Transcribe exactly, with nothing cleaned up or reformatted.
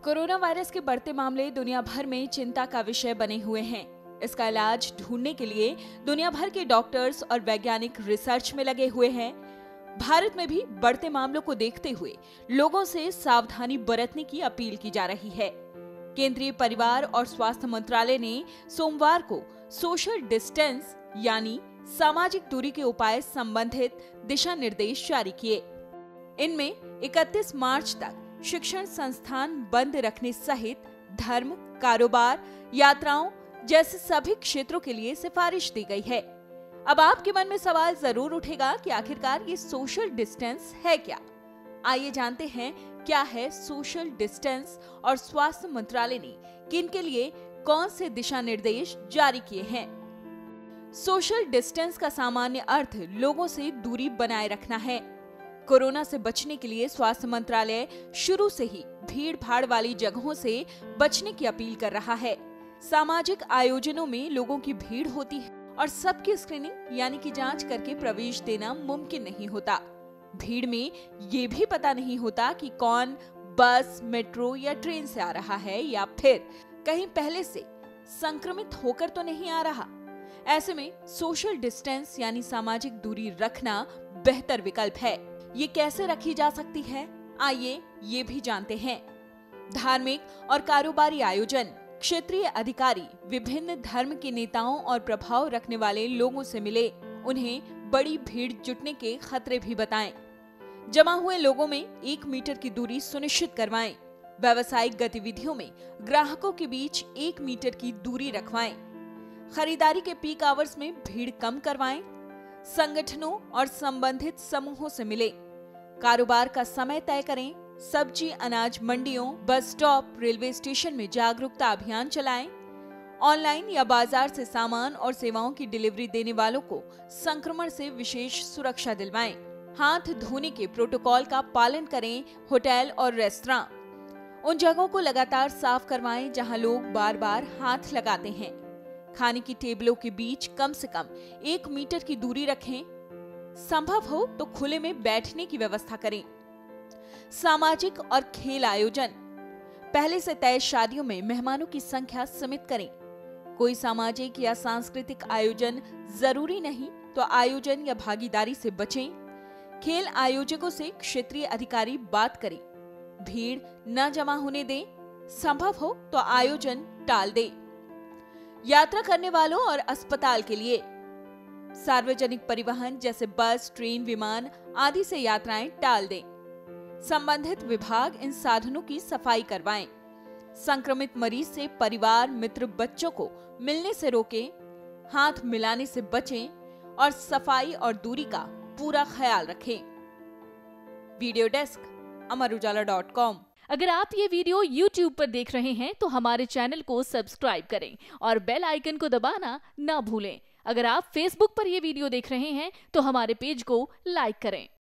Corona virus के बढ़ते मामले दुनिया भर में चिंता का विषय बने हुए हैं। इसका इलाज ढूंढने के लिए दुनिया भर के डॉक्टर्स और वैज्ञानिक रिसर्च में लगे हुए हैं। भारत में भी बढ़ते मामलों को देखते हुए लोगों से सावधानी बरतने की अपील की जा रही है। केंद्रीय परिवार और स्वास्थ्य मंत्रालय ने सोमवार को सोशल डिस्टेंस यानी सामाजिक दूरी के उपाय संबंधित दिशा निर्देश जारी किए। इनमें इकतीस मार्च तक शिक्षण संस्थान बंद रखने सहित धर्म, कारोबार, यात्राओं जैसे सभी क्षेत्रों के लिए सिफारिश दी गई है। अब आपके मन में सवाल जरूर उठेगा कि आखिरकार ये सोशल डिस्टेंस है क्या? आइए जानते हैं क्या है सोशल डिस्टेंस और स्वास्थ्य मंत्रालय ने किन के लिए कौन से दिशा निर्देश जारी किए हैं। सोशल डिस्टेंस का सामान्य अर्थ लोगों से दूरी बनाए रखना है। कोरोना से बचने के लिए स्वास्थ्य मंत्रालय शुरू से ही भीड़ भाड़ वाली जगहों से बचने की अपील कर रहा है। सामाजिक आयोजनों में लोगों की भीड़ होती है और सबकी स्क्रीनिंग यानी कि जांच करके प्रवेश देना मुमकिन नहीं होता। भीड़ में ये भी पता नहीं होता कि कौन बस, मेट्रो या ट्रेन से आ रहा है या फिर कहीं पहले से संक्रमित होकर तो नहीं आ रहा। ऐसे में सोशल डिस्टेंस यानी सामाजिक दूरी रखना बेहतर विकल्प है। ये कैसे रखी जा सकती है, आइए ये भी जानते हैं। धार्मिक और कारोबारी आयोजन, क्षेत्रीय अधिकारी विभिन्न धर्म के नेताओं और प्रभाव रखने वाले लोगों से मिले, उन्हें बड़ी भीड़ जुटने के खतरे भी बताएं। जमा हुए लोगों में एक मीटर की दूरी सुनिश्चित करवाएं। व्यावसायिक गतिविधियों में ग्राहकों के बीच एक मीटर की दूरी रखवाएं। खरीदारी के पीक आवर्स में भीड़ कम करवाएं। संगठनों और संबंधित समूहों से मिले। कारोबार का समय तय करें। सब्जी अनाज मंडियों, बस स्टॉप, रेलवे स्टेशन में जागरूकता अभियान चलाएं। ऑनलाइन या बाजार से सामान और सेवाओं की डिलीवरी देने वालों को संक्रमण से विशेष सुरक्षा दिलवाएं। हाथ धोने के प्रोटोकॉल का पालन करें। होटल और रेस्तरां, उन जगहों को लगातार साफ करवाएं जहां लोग बार बार हाथ लगाते हैं। खाने की टेबलों के बीच कम से कम एक मीटर की दूरी रखें। संभव हो तो खुले में बैठने की व्यवस्था करें। सामाजिक और खेल आयोजन, पहले से तय शादियों में मेहमानों की संख्या सीमित करें। कोई सामाजिक या सांस्कृतिक आयोजन जरूरी नहीं तो आयोजन या भागीदारी से बचें। खेल आयोजकों से क्षेत्रीय अधिकारी बात करें। भीड़ न जमा होने दें। संभव हो तो आयोजन टाल दें। यात्रा करने वालों और अस्पताल के लिए सार्वजनिक परिवहन जैसे बस, ट्रेन, विमान आदि से यात्राएं टाल दें। संबंधित विभाग इन साधनों की सफाई करवाएं। संक्रमित मरीज से परिवार, मित्र, बच्चों को मिलने से रोकें। हाथ मिलाने से बचें और सफाई और दूरी का पूरा ख्याल रखें। Video desk, Amar Ujala dot com. अगर आप ये वीडियो यूट्यूब पर देख रहे हैं तो हमारे चैनल को सब्सक्राइब करें और बेल आइकन को दबाना ना भूलें। अगर आप फेसबुक पर ये वीडियो देख रहे हैं तो हमारे पेज को लाइक करें।